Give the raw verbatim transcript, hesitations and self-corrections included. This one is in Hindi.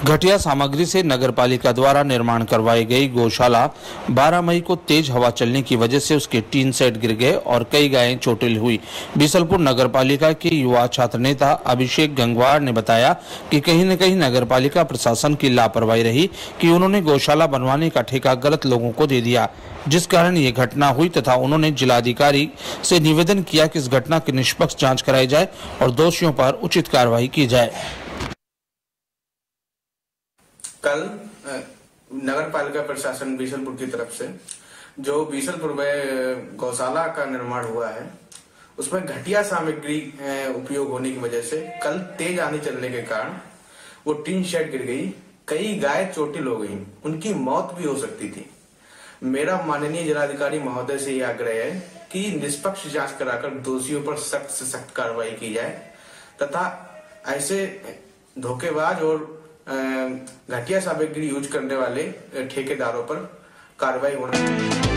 घटिया सामग्री से नगरपालिका द्वारा निर्माण करवाई गई गौशाला बारह मई को तेज हवा चलने की वजह से उसके टीन सेट गिर गए और कई गायें चोटिल हुई। बीसलपुर नगरपालिका के युवा छात्र नेता अभिषेक गंगवार ने बताया कि कहीं न कहीं नगरपालिका प्रशासन की लापरवाही रही कि उन्होंने गौशाला बनवाने का ठेका गलत लोगों को दे दिया, जिस कारण ये घटना हुई तथा उन्होंने जिलाधिकारी से निवेदन किया कि इस घटना की निष्पक्ष जाँच कराई जाए और दोषियों पर उचित कार्रवाई की जाए। कल नगर पालिका प्रशासन बीसलपुर की तरफ से जो बीसलपुर में गौशाला का निर्माण हुआ है उसमें घटिया सामग्री उपयोग होने की वजह से कल तेज आंधी चलने के कारण वो टीन शेड गिर गई, कई गाय चोटिल हो गई, उनकी मौत भी हो सकती थी। मेरा माननीय जिलाधिकारी महोदय से यह आग्रह है कि निष्पक्ष जांच कराकर दोषियों पर सख्त से सख्त कार्रवाई की जाए तथा ऐसे धोखेबाज और घटिया सामग्री यूज करने वाले ठेकेदारों पर कार्रवाई होना